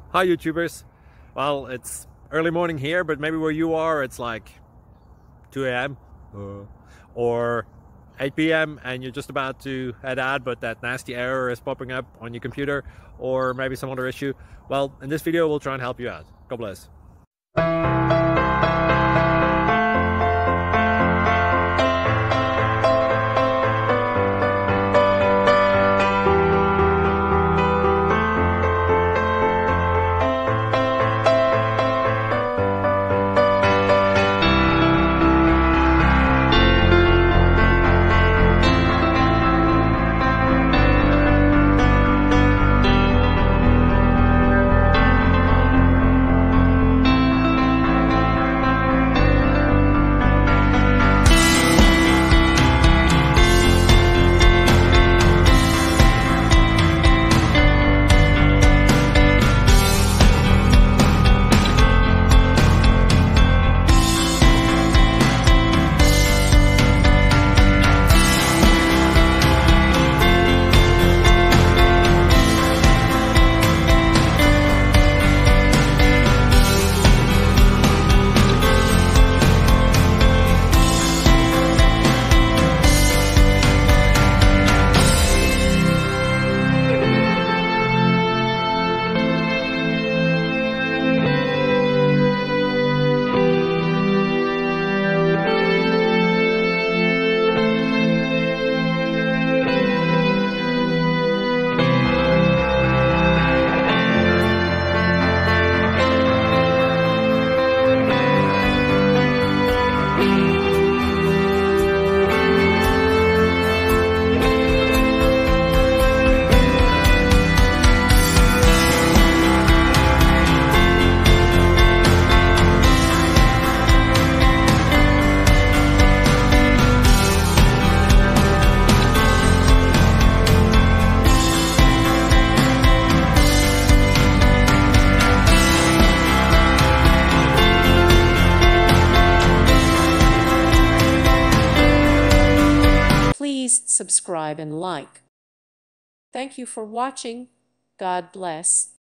Hi YouTubers. Well, it's early morning here, but maybe where you are it's like 2 a.m. or 8 p.m. and you're just about to head out, but that nasty error is popping up on your computer, or maybe some other issue. Well, in this video we'll try and help you out. God bless. Please subscribe and like. Thank you for watching. God bless.